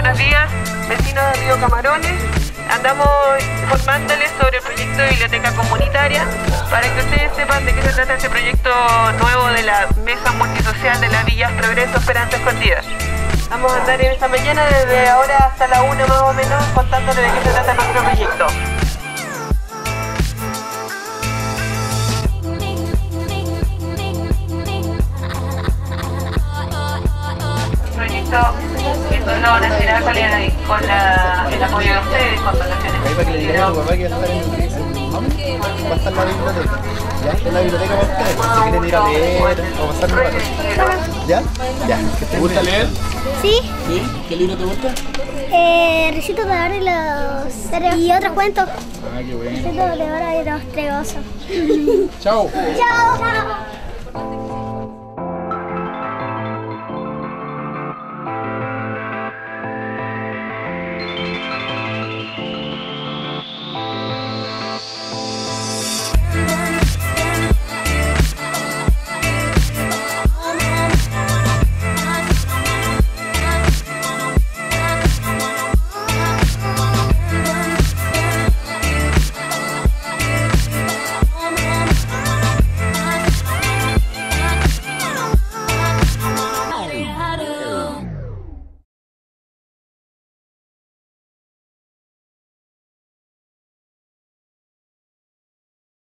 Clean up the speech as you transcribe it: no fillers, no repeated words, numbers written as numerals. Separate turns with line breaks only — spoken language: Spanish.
buenos días, vecinos de Río Camarones. Andamos informándoles sobre el proyecto de biblioteca comunitaria para que ustedes sepan de qué se trata este proyecto nuevo de la Mesa Multisocial de las Villas Progreso Esperanza Escondidas. Vamos a andar en esta mañana desde ahora hasta la 1 más o menos contándoles de qué se trata nuestro proyecto. Que solo nacerá con el apoyo de ustedes, con donaciones.
Ahí para que le digan a tu papá que va a estar en el va a estar en la biblioteca. ¿Ya? En la biblioteca para ustedes. Si quieren ir a leer o pasar un rato. ¿Ya? Ya. ¿Te gusta leer?
Sí.
¿Sí? ¿Qué libro te gusta?
Ricitos de Oro y los Cereos. Y otros cuentos.
Ah, qué bueno.
Ricitos de Oro y los Tres Osos.
Chao.
Chao.